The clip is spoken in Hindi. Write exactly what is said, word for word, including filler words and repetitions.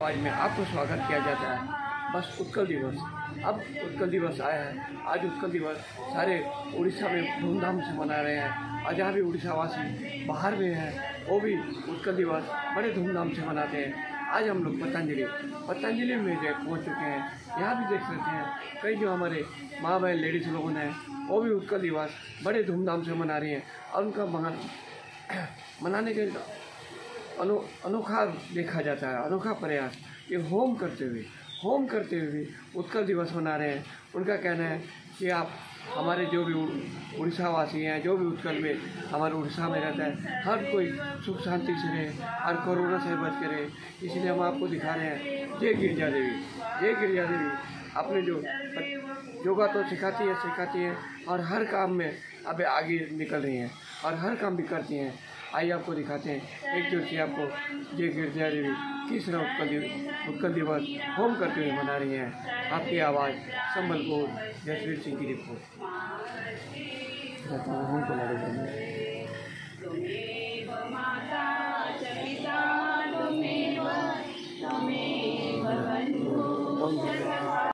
आज में आपको स्वागत किया जाता है। बस उत्कल दिवस, अब उत्कल दिवस आया है। आज उत्कल दिवस सारे उड़ीसा में धूमधाम से मना रहे हैं और जहाँ भी उड़ीसावासी बाहर में हैं वो भी उत्कल दिवस बड़े धूमधाम से मनाते हैं। आज हम लोग पतंजलि पतंजलि में जो पहुँच चुके हैं। यहाँ भी देख सकते हैं कई जो हमारे माँ बहन लेडीज़ लोगों ने वो भी उत्कल दिवस बड़े धूमधाम से मना रही हैं और उनका मनाने के अनो अनोखा देखा जाता है, अनोखा प्रयास। ये होम करते हुए होम करते हुए भी उत्कल दिवस मना रहे हैं। उनका कहना है कि आप हमारे जो भी उड़ीसा वासी हैं, जो भी उत्कल में हमारे उड़ीसा में रहता है, हर कोई सुख शांति से रहे, हर कोरोना से बच के रहे। इसलिए हम आपको दिखा रहे हैं जय गिरिजा देवी। जय गिरिजा देवी अपने जो योगा तो सिखाती है सिखाती है और हर काम में अब आगे निकल रही हैं और हर काम भी करती हैं। आइए आपको दिखाते हैं एक जोर से आपको जय गिरिजा देवी किस तरह उत्कल दिवस उत्कल दिवस होम करते हुए मना रही हैं। आपकी आवाज़ संबलपुर जसवीर सिंह की रिपोर्ट। होम को